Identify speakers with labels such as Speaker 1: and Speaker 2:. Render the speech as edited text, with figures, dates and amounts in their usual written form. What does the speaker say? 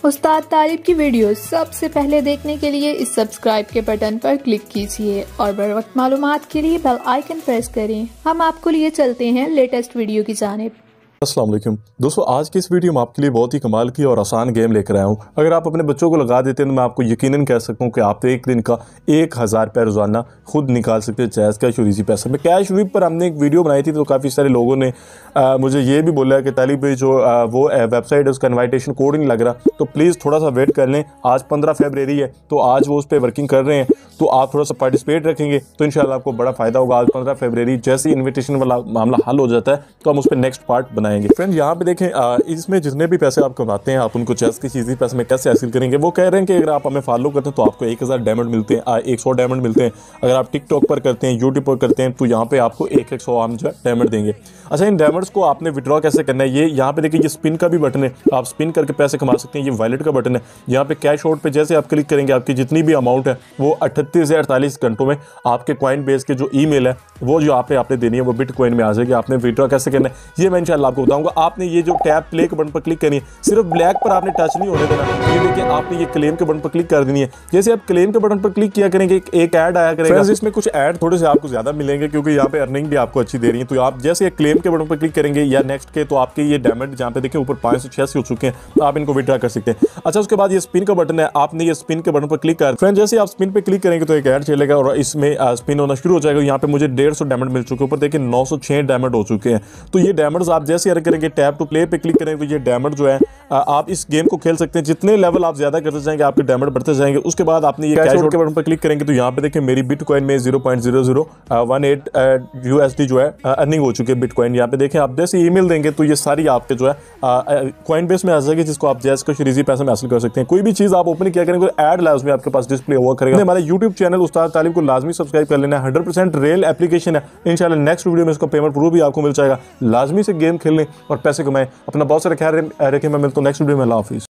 Speaker 1: उस्ताद तालिब की वीडियो सबसे पहले देखने के लिए इस सब्सक्राइब के बटन पर क्लिक कीजिए और बर वक्त मालूमात के लिए बेल आइकन प्रेस करें। हम आपको लिए चलते हैं लेटेस्ट वीडियो की जानिब।
Speaker 2: अस्सलाम वालेकुम दोस्तों, आज की इस वीडियो में आपके लिए बहुत ही कमाल की और आसान गेम लेकर आया हूँ। अगर आप अपने बच्चों को लगा देते हैं तो मैं आपको यकीनन कह सकता हूँ कि आप एक दिन का 1000 रुपये रोज़ाना खुद निकाल सकते हैं चैस कैश और इजी पैसे में। कैश वीप पर हमने एक वीडियो बनाई थी तो काफ़ी सारे लोगों ने मुझे ये भी बोला है कि तालिब भाई जो वो वेबसाइट है उसका इन्वाइटेशन कोड नहीं लग रहा, तो प्लीज़ थोड़ा सा वेट कर लें। आज 15 फरवरी है तो आज वो उस पर वर्किंग कर रहे हैं, तो आप थोड़ा सा पार्टिसिपेट रखेंगे तो इंशाल्लाह आपको बड़ा फ़ायदा होगा। आज 15 फरवरी जैसे ही इन्विटेशन वाला मामला हल हो जाता है तो हम उस पर नेक्स्ट पार्ट बनाएंगे। फ्रेंड यहाँ पे देखें, इसमें जितने भी पैसे आप कमाते हैं आप उनको चेस की चीज़ी पैसे में कैसे हासिल करेंगे। वो कह रहे हैं कि अगर आप हमें फॉलो करते हैं तो आपको 1000 डायमंड मिलते हैं, 100 डायमंड मिलते हैं। अगर आप टिकटॉक पर करते हैं, यूट्यूब पर करते हैं तो यहाँ पे आपको 100 हम जो है डायमंड देंगे। अच्छा, इन डायमंड्स को आपने विड्रॉ कैसे करना है, ये यहाँ पे देखिए ये स्पिन का भी बटन है, आप स्पिन करके पैसे कमा सकते हैं। ये वॉलेट का बटन है, यहाँ पे कैश आउट पे जैसे आप क्लिक करेंगे आपकी जितनी भी अमाउंट है वो 38 से 48 घंटों में आपके कॉइन बेस के जो ईमेल है वो जो आपने देनी है वो बिटकॉइन में आ जाएगी। आपने विड्रॉ कैसे करना है ये मैं इंशाल्लाह आपको बताऊंगा। आपने ये जो टैप प्ले के बटन पर क्लिक करनी है, सिर्फ ब्लैक पर आपने टच नहीं होने देना। ये देखिए आपने ये क्लेम के बटन पर क्लिक कर देनी है। जैसे आप क्लेम के बटन पर क्लिक किया करेंगे एक ऐड आया करेगा। इसमें कुछ ऐड थोड़े से आपको ज्यादा मिलेंगे क्योंकि यहाँ पे अर्निंग भी आपको अच्छी दे रही है। तो आप जैसे क्लेम के बटन पर क्लिक करेंगे या नेक्स्ट के तो आपके ये डायमंड जहाँ पे देखिए ऊपर 5 से 6 हो चुके हैं, तो आप इनको विड्रॉ कर सकते हैं। अच्छा, उसके बाद ये स्पिन का बटन है, आपने ये स्पिन के बटन पर क्लिक कर फ्रेंड जैसे आप स्पिन पे क्लिक करेंगे तो एक ऐड चलेगा और इसमें स्पिन होना शुरू हो जाएगा। यहाँ पे मुझे 150 डायमंड मिल चुके हैं, ऊपर देखिए 906 डायमंड हो चुके हैं। तो ये डायमंड्स आप जैसे अर्न करेंगे टैप टू प्ले पे क्लिक करेंगे तो ये डायमंड जो है आप इस गेम को खेल सकते हैं। जितने लेवल आप ज्यादा करते जाएंगे आपके डायमंड बढ़ते जाएंगे। उसके बाद आपने ये कैश आउट के बटन पर क्लिक करेंगे तो यहाँ पे देखिए मेरी बिटकॉइन में 0.0018 USD जो है अर्निंग हो चुकी है बिटकॉइन। यहाँ पे देखें आप जैसे ईमेल देंगे तो ये सारी आपके जो है कॉइन बेस में आ जाएगी, जिसको आप जैस को इजी पैसे में हासिल कर सकते हैं। कोई भी चीज आप ओपन किया करेंगे तो ऐड लाजमी आपके पास डिस्प्ले हुआ करेगा। हमारे यूट्यूब चैनल उस्ताद तालिब को लाजमी सब्सक्राइब कर लेना है। 100% रियल एप्लीकेशन है। इंशाल्लाह नेक्स्ट वीडियो में इसका पेमेंट प्रूफ भी आपको मिल जाएगा। लाजमी से गेम खेलने और पैसे कमाएं। अपना बहुत सारा ख्याल रखें। मैं मिलता हूं नेक्स्ट वीडियो में। अल्लाह हाफिज़।